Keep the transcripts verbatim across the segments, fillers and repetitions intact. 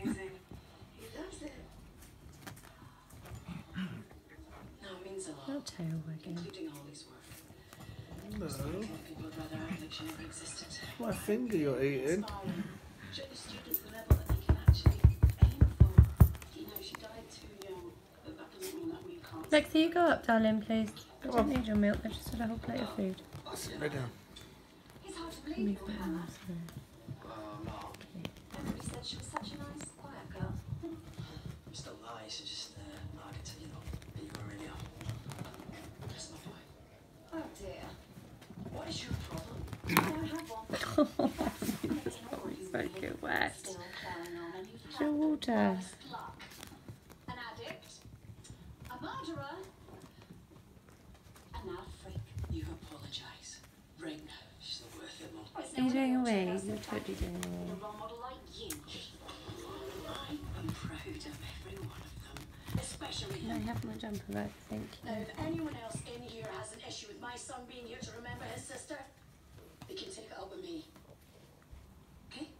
amazing. He loves it. No, it means a lot. Not tail wagging. Including Holly's work. No. People would rather act like she never existed. My finger you're eating. Show the students the level that they can actually aim for. You know, she died too young, but that doesn't mean that we can't. Lexi, you go up, darling, please. I don't need your milk. I just had a whole plate of food. Sit down. It's hard to Let believe me you, put it Hannah. on this way. Everybody said she was such a nice, quiet girl. It's not nice, it's just uh, like to, you know, be you really are. That's my boy. Oh dear. What is your problem? I have one. It's so good wet. Still carrying on, and you've It's your had the water. worst luck. An addict, a murderer, and now a freak. You apologise. Ring. She's not worth it, Mum. Are you doing away? You're totally doing A away. role model like you. I am proud of every one of them. Especially I him. have my jumper back, thank Now, you. if anyone else in here has an issue with my son being here to remember his sister, they can take it up with me. Okay?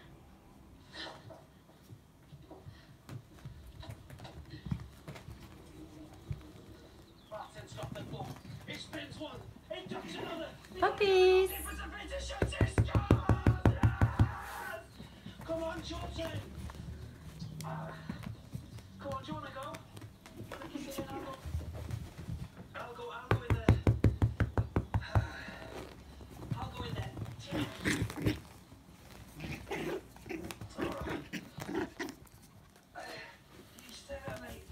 Martin's got the ball. He spins one. He ducks another. Puppies! It was a bit of shot. He scores! Yes! Come on, Georgie. Come on, do you want to go? Wanna kick it in, I'll go. I'll go, I'll go in there. I'll go in there. It's all right. You stay there, mate.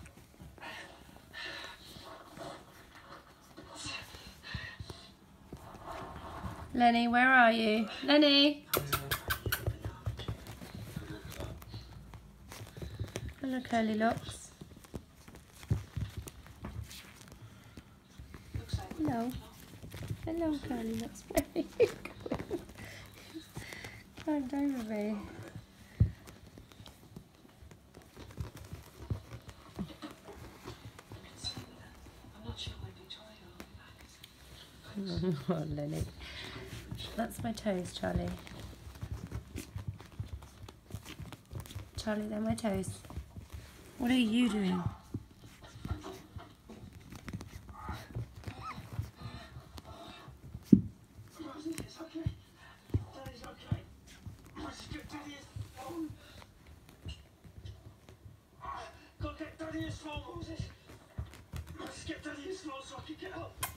Lenny, where are you? Lenny! Hello, curly locks. Hello. Hello, curly locks. Where are you going? Climbed over me. I'm not sure when Victoria will be back. Oh, Lenny. That's my toes, Charlie. Charlie, they're my toes. What are you doing? Rosie, it's okay. Daddy's okay. Let's get Daddy his phone. Go get Daddy his phone, Moses. Let's get Daddy his phone so I can get up.